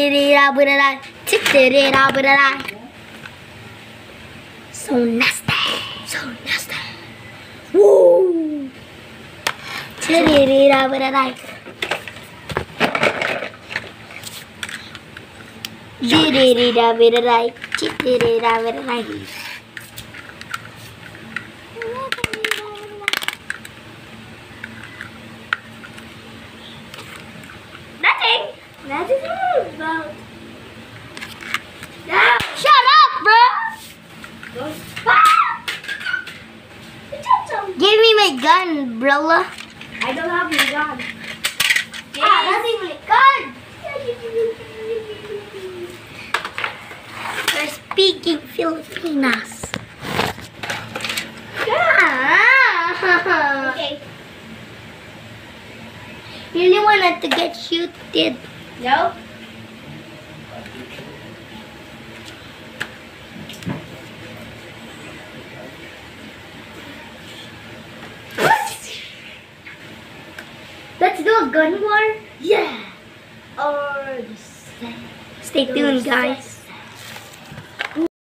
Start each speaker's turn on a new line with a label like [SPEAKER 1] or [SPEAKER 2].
[SPEAKER 1] So nasty. So nasty. Woo. Nothing. Nothing about. No. Shut up, bro. Give me my gun, brother.
[SPEAKER 2] I don't have your gun.
[SPEAKER 1] That's my gun. We're speaking Filipinas.
[SPEAKER 2] Okay.
[SPEAKER 1] Really wanted to get shooted.
[SPEAKER 2] No?
[SPEAKER 1] Let's do a gun war.
[SPEAKER 2] Yeah. Or the
[SPEAKER 1] Stay tuned, guys.